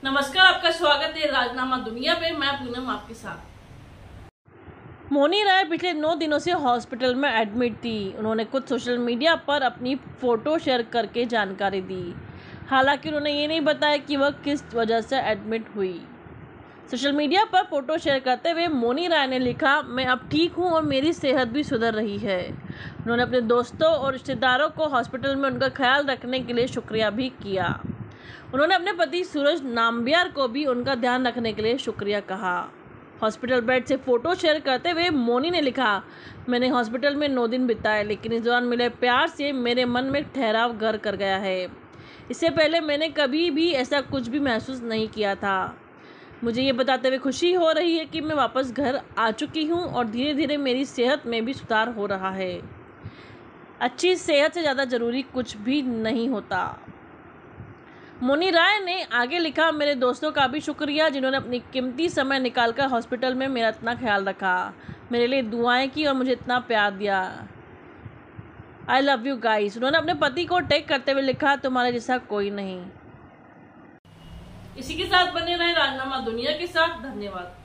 नमस्कार, आपका स्वागत है राजनामा दुनिया पे। मैं पूनम आपके साथ। मोनी राय पिछले 9 दिनों से हॉस्पिटल में एडमिट थी। उन्होंने खुद सोशल मीडिया पर अपनी फ़ोटो शेयर करके जानकारी दी। हालांकि उन्होंने ये नहीं बताया कि वह किस वजह से एडमिट हुई। सोशल मीडिया पर फ़ोटो शेयर करते हुए मोनी राय ने लिखा, मैं अब ठीक हूँ और मेरी सेहत भी सुधर रही है। उन्होंने अपने दोस्तों और रिश्तेदारों को हॉस्पिटल में उनका ख्याल रखने के लिए शुक्रिया भी किया। उन्होंने अपने पति सूरज नाम्बियार को भी उनका ध्यान रखने के लिए शुक्रिया कहा। हॉस्पिटल बेड से फ़ोटो शेयर करते हुए मोनी ने लिखा, मैंने हॉस्पिटल में 9 दिन बिताए, लेकिन इस दौरान मिले प्यार से मेरे मन में ठहराव घर कर गया है। इससे पहले मैंने कभी भी ऐसा कुछ भी महसूस नहीं किया था। मुझे ये बताते हुए खुशी हो रही है कि मैं वापस घर आ चुकी हूँ और धीरे धीरे मेरी सेहत में भी सुधार हो रहा है। अच्छी सेहत से ज़्यादा ज़रूरी कुछ भी नहीं होता। मोनी राय ने आगे लिखा, मेरे दोस्तों का भी शुक्रिया जिन्होंने अपनी कीमती समय निकालकर हॉस्पिटल में मेरा इतना ख्याल रखा, मेरे लिए दुआएं की और मुझे इतना प्यार दिया। I love you guys. उन्होंने अपने पति को टैग करते हुए लिखा, तुम्हारे जैसा कोई नहीं। इसी के साथ बने रहे राजनामा दुनिया के साथ। धन्यवाद।